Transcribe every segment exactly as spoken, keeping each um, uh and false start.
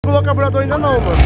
pulou o carburador ainda não, mano.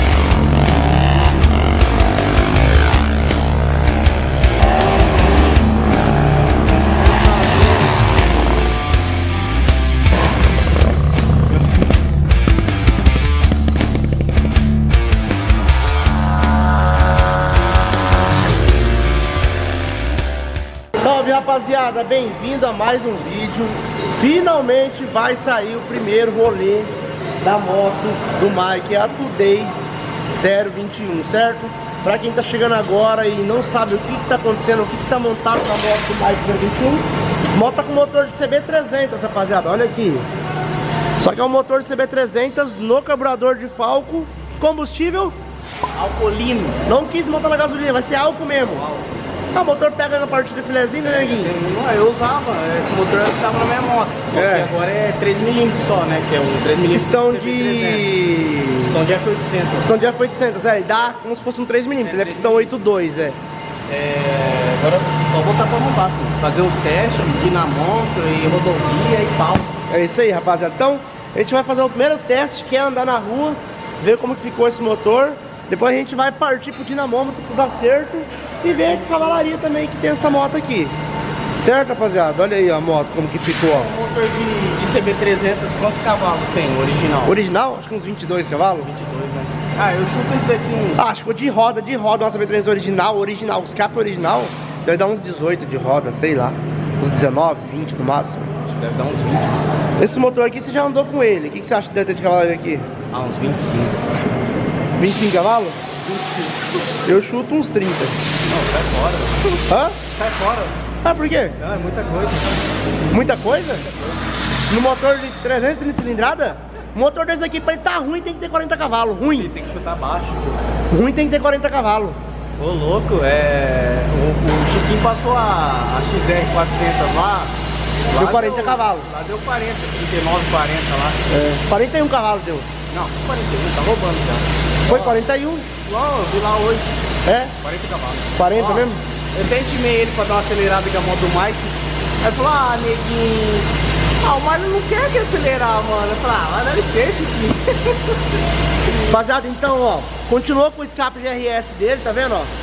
Salve, rapaziada, bem-vindo a mais um vídeo. Finalmente vai sair o primeiro rolê da moto do Mike, a Today zero vinte e um, certo? Pra quem tá chegando agora e não sabe o que que tá acontecendo, o que que tá montado na moto do Mike zero vinte e um, moto tá com motor de C B trezentos, rapaziada, olha aqui. Só que é um motor de C B trezentos no carburador de Falco, combustível alcoolino. Não quis montar na gasolina, vai ser álcool mesmo. Ah, o motor pega na parte do filezinho, né, Neguinho? Não, eu usava, esse motor eu estava na minha moto. Só é. que agora é três milímetros só, né? Que é um três milímetros. Pistão de... Pistão de F oitocentos. Pistão de F oitocentos, é, e dá como se fosse um três milímetros, é, né? Pistão oitenta e dois, é. É... Agora só voltar pra montar, filho. Fazer uns testes, dinamômetro e rodovia e pau. É isso aí, rapaziada. Então, a gente vai fazer o primeiro teste, que é andar na rua, ver como que ficou esse motor. Depois a gente vai partir pro dinamômetro, pros acertos e ver a cavalaria também que tem essa moto aqui. Certo, rapaziada? Olha aí a moto, como que ficou, ó. O motor de, de C B trezentos, quanto cavalo tem, original? Original? Acho que uns vinte e dois cavalos. vinte e dois, né? Ah, eu chuto esse daqui uns... Ah, acho que foi de roda, de roda, uma C B trezentos original, original. O escape original deve dar uns dezoito de roda, sei lá. Uns dezenove, vinte no máximo. Acho que deve dar uns vinte. Esse motor aqui, você já andou com ele. O que, que você acha que deve ter de cavalaria aqui? Ah, uns vinte e cinco. vinte e cinco cavalos? vinte e cinco. Eu chuto uns trinta. Não, sai fora. Hã? Sai fora. Ah, por quê? Não, é muita coisa. Muita coisa? No motor de trezentos e trinta cilindrada? O motor desse aqui, pra ele tá ruim, tem que ter quarenta cavalos. Ruim. Ele tem que chutar baixo, tio. Ruim tem que ter quarenta cavalos. Ô, louco, é... O, o Chiquinho passou a, a X R quatrocentos lá. lá Deu quarenta cavalos. Lá deu quarenta, trinta e nove, quarenta lá. É, quarenta e um cavalos deu. Não, quarenta e um, tá roubando já. Foi quarenta e um? Não, eu vi lá hoje. É? quarenta cavalos. quarenta Ó, mesmo? Eu até intimei ele pra dar uma acelerada com a moto do Mike. Aí ele falou, ah, neguinho, ah, o Marlon não quer que acelerar, mano. Eu falei, ah, vai dar licença, Chiquinho. Rapaziada, então, ó, continuou com o escape G R S dele, tá vendo, ó?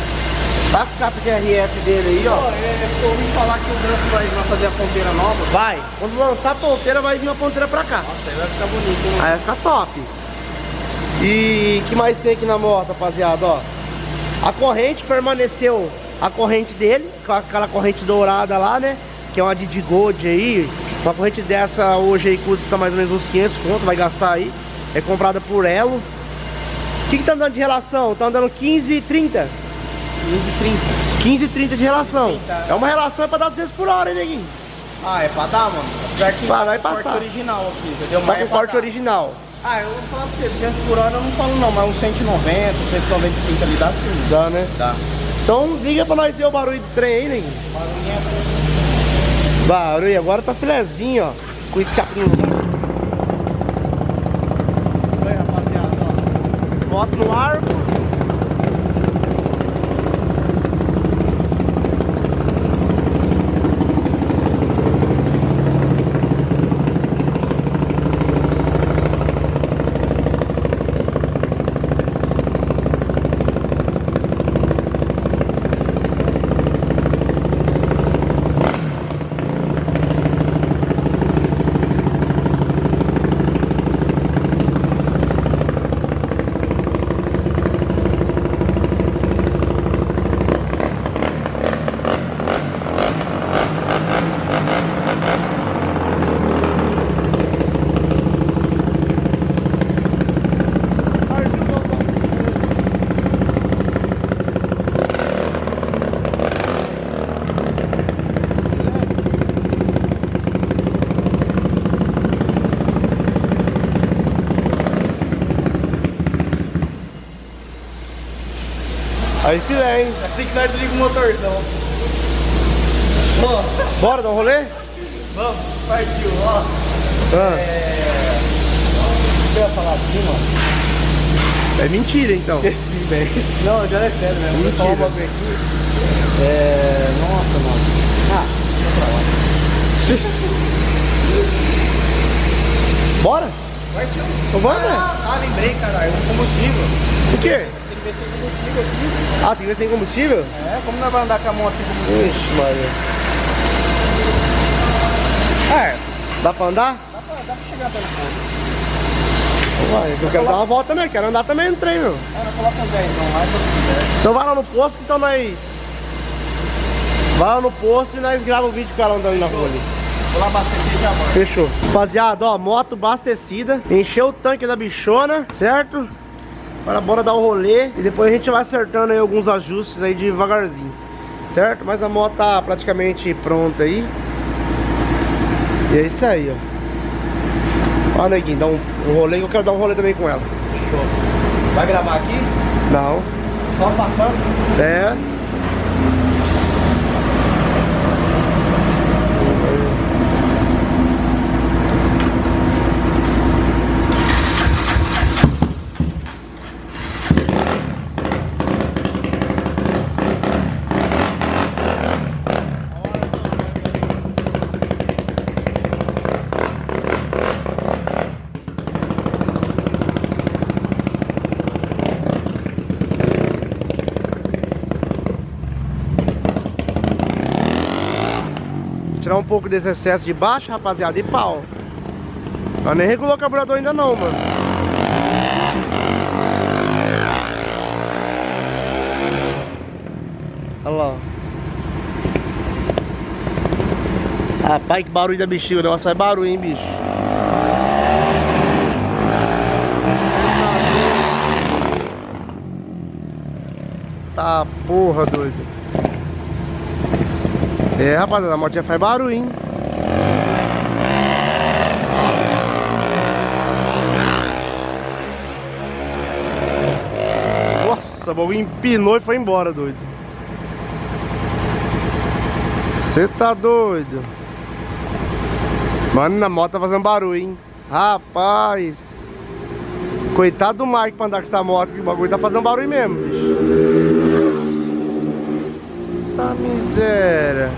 Tá com o escape G R S dele aí, ó. Pô, é, eu ouvi falar que o Ganso vai, vai fazer a ponteira nova. Vai, quando lançar a ponteira, vai vir uma ponteira pra cá. Nossa, aí vai ficar bonito, hein? Aí vai ficar top. E o que mais tem aqui na moto, rapaziada, ó? A corrente permaneceu a corrente dele, com aquela corrente dourada lá, né? Que é uma Didi Gold aí. Uma corrente dessa hoje aí custa mais ou menos uns quinhentos conto, vai gastar aí. É comprada por Elo. O que que tá andando de relação? Tá andando quinze e trinta. quinze e trinta. quinze e trinta de relação. É uma relação é pra dar duzentos por hora, hein, neguinho? Ah, é pra dar, mano? Apesar que Vai, vai tá com passar. corte original aqui, entendeu? Tá Mas com é pra corte dar. original. Ah, eu vou falar pra você, duzentos por hora eu não falo não, mas uns cento e noventa, cento e noventa e cinco ali dá sim. Dá, né? Dá. Então liga pra nós ver o barulho do trem aí, neguinho. Barulhinho. Barulho, agora tá filezinho, ó. Com escapinho. Aí, rapaziada, ó. Moto no arco. Aí filé, hein? Assim que nós desligamos o motorzão. Ó, Bora dar um rolê? vamos, partiu, ó. Ah. É... O que eu ia falar aqui, mano? É mentira, então. Esqueci, velho. Não, já é sério mesmo. Vou Mentira. falar um bagulho aqui. É... Nossa, mano. Ah, vou pra lá. Bora? Partiu. Então vamos, né? Ah, ah, lembrei, caralho. O combustível. O quê? Tem que ver se tem combustível aqui. Ah, tem que ver se tem combustível? É, como nós vamos andar com a moto sem combustível? Ixi, Maria. É, Dá pra andar? dá pra, dá pra chegar até no ponto. Vai, eu quero dar uma volta também, quero andar também no trem, meu. Ah, nós colocamos dez, então vai pra tudo certo. Então vai lá no posto, então nós... Vai lá no posto e nós gravamos um vídeo com ela andando na rua ali. Vou lá abastecer e já volto. Fechou. Rapaziada, ó, moto abastecida. Encheu o tanque da bichona, certo? Agora bora dar o rolê e depois a gente vai acertando aí alguns ajustes aí devagarzinho, certo? Mas a moto tá praticamente pronta aí. E é isso aí, ó. Ó, neguinho, dá um, um rolê que eu quero dar um rolê também com ela. Fechou. Vai gravar aqui? Não. Só passando? É. Tirar um pouco desse excesso de baixo, rapaziada, e pau. Mas nem regulou o carburador ainda não, mano. Olha lá. Rapaz, que barulho da bexiga. O negócio faz barulho, hein, bicho. Tá porra, doido. É, rapaziada, a motinha faz barulho, hein? Nossa, o bagulho empinou e foi embora, doido. Você tá doido? Mano, na moto tá fazendo barulho, hein? Rapaz. Coitado do Mike pra andar com essa moto, que o bagulho tá fazendo barulho mesmo, bicho. Tá miséria.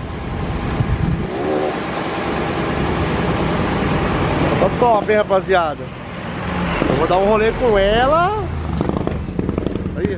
Tá top, hein, rapaziada. Eu vou dar um rolê com ela. Aí.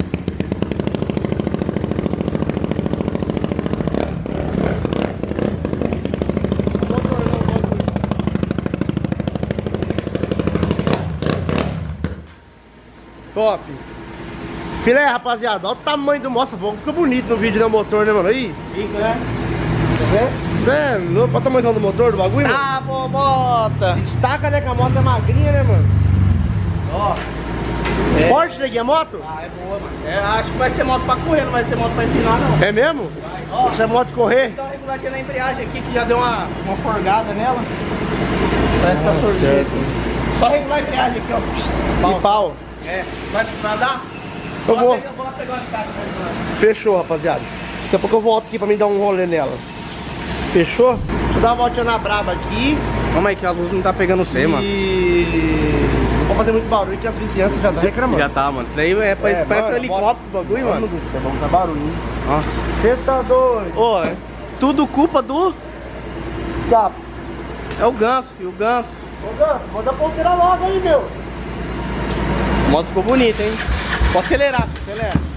Top. Filé, rapaziada, olha o tamanho do... Nossa, fica bonito no vídeo do motor, né, mano? Aí. Fica, né? Cê é louco. Olha o tamanho do motor, do bagulho, mano. Ah, bobota! Destaca, né, que a moto é magrinha, né, mano? Ó. É. Forte, neguinho, a moto? Ah, é boa, mano. É, acho que vai ser moto pra correr, não vai ser moto pra empinar, não. É mesmo? Vai. Ó, Deixa a moto correr. dá uma reguladinha na embreagem aqui, que já deu uma, uma forgada nela. Parece que tá Ah, sorvete. certo. Só regular a embreagem aqui, ó. E pau. É. Vai, vai dar? Eu vou. Eu vou lá pegar uma escada. Fechou, rapaziada. Daqui a pouco eu volto aqui pra me dar um rolê nela. Fechou? Deixa eu dar uma voltinha na braba aqui. Calma aí que a luz não tá pegando você, mano. E... não vou fazer muito barulho que as vizinhanças já estão reclamando. Já tá, mano. Isso daí é, parece, É, parece mano, um helicóptero do bagulho, mano. do céu, vamos dar barulho, hein? Nossa. Você tá doido? Ô, é tudo culpa do... Escapes. É o ganso, filho, o ganso. Ô, Ganso, manda a ponteira logo aí, meu. A moto ficou bonita, hein? Pode acelerar, filho, acelera.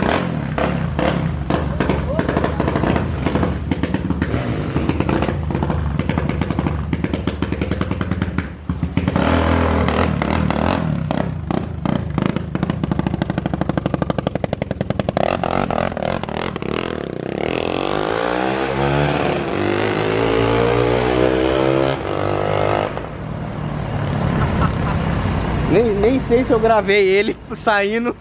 Nem, nem sei se eu gravei ele saindo.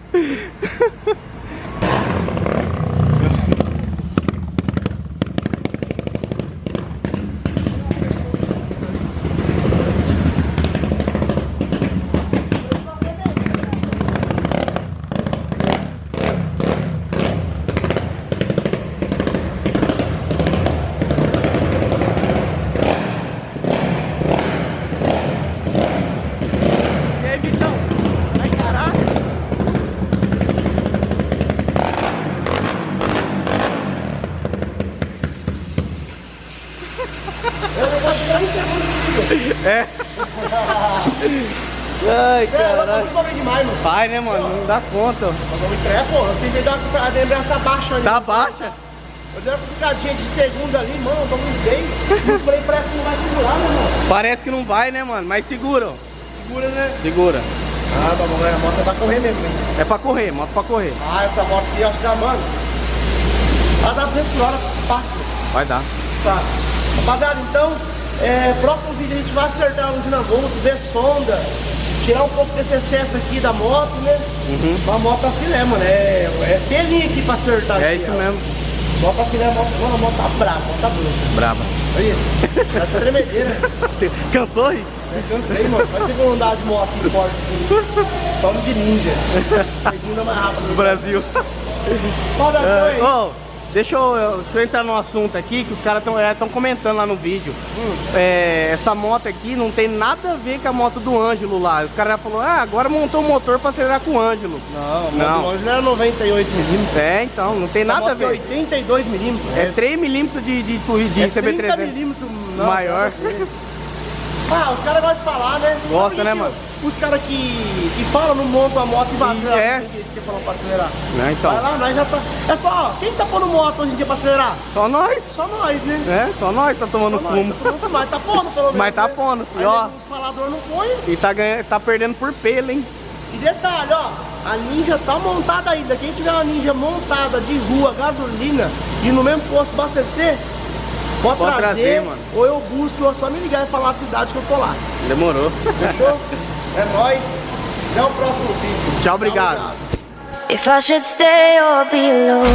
Ai, cara. cara. demais, mano. Vai, né, mano? Não dá conta. Mas me entrega, pô. Eu tentei dar uma... A embreagem tá baixa ainda. Tá baixa? Eu dei uma picadinha de segunda ali, mano. Eu não veio. Eu falei, parece que não vai segurar, né, mano? Parece que não vai, né, mano? Mas segura, ó. Segura, né? Segura. Ah, vamos ver. A moto é pra correr mesmo, né? É pra correr, moto pra correr. Ah, essa moto aqui, acho que dá, mano. Ela dá duzentos por hora, fácil. Vai dar. Tá. Rapaziada, então, é, próximo vídeo a gente vai acertar um dinamômetro, ver sonda, tirar um pouco desse excesso aqui da moto, né? Uhum. Uma moto a filé, mano. É, é pelinho aqui pra acertar. É aqui, isso ó. mesmo. Moto a filé, moto, mano, a moto tá brava, a moto tá boa. Brava. Aí, tá tremedeira. Cansou, Rick? Eu cansei, mano. Vai ter que andar de moto aqui forte. Só no de ninja. Segunda mais rápida Do Brasil. Pode dar É, oh, deixa, eu, deixa eu entrar num assunto aqui que os caras estão é, comentando lá no vídeo. Hum. É, essa moto aqui não tem nada a ver com a moto do Ângelo lá. Os caras já falaram, ah, agora montou o motor pra acelerar com o Ângelo. Não, não. O Ângelo era noventa e oito milímetros. É, então, não tem essa nada a ver. É oitenta e dois milímetros. É três milímetros de, de, de, de é C B trezentos. trinta milímetros maior. Ah, os caras gostam de falar, né? Gosta, né, mano? Os caras que, que falam não montam a moto e vai acelerar. É. Quem que é esse que falou pra acelerar? Não, então. Vai lá, nós já tá. É só, quem tá pondo moto hoje em dia pra acelerar? Só nós. Só nós, né? É, só nós tá tomando Só fumo. nós, tá tomando, mas tá pondo pelo menos. Mas tá né? pondo, Aí, ó. os faladores não põem. E tá, ganha, tá perdendo por pelo, hein? E detalhe, ó, a Ninja tá montada ainda. Quem tiver uma Ninja montada de rua, gasolina e no mesmo posto abastecer, pode, Pode trazer, trazer, mano. Ou eu busco, ou é só me ligar e falar a cidade que eu tô lá. Demorou. Fechou? É nóis. Até o próximo vídeo. Tchau, obrigado. Tchau, obrigado. If I should stay or be alone,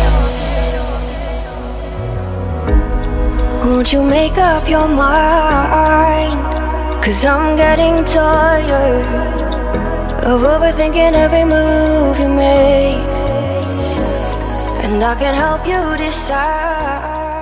won't you make up your mind? Cause I'm getting tired of overthinking every move you make, and I can help you decide.